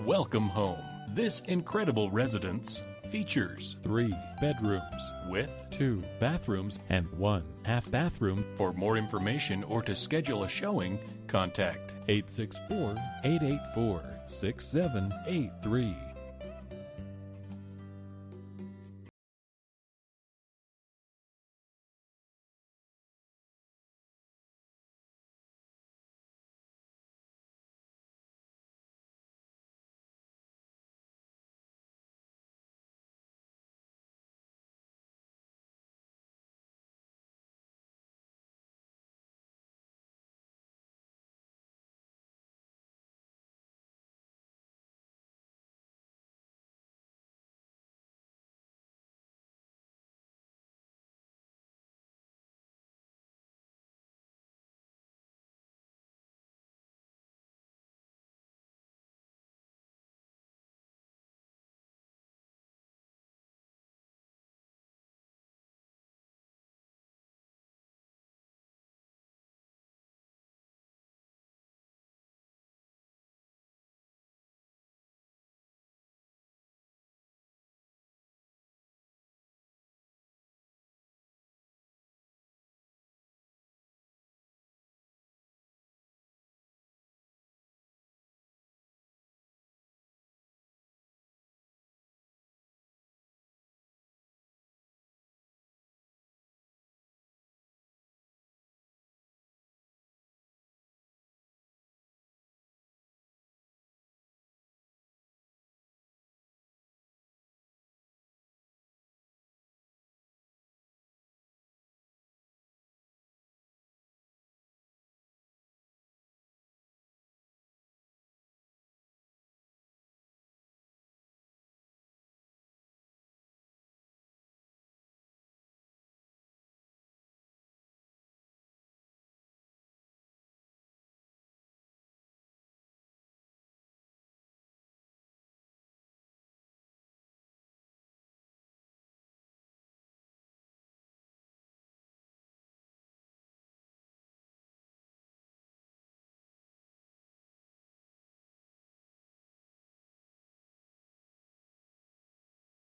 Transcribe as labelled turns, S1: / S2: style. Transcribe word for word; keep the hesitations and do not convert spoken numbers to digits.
S1: Welcome home. This incredible residence features
S2: three bedrooms
S1: with
S2: two bathrooms and one half bathroom.
S1: For more information or to schedule a showing, contact
S2: eight six four, eight eight four, six seven eight three.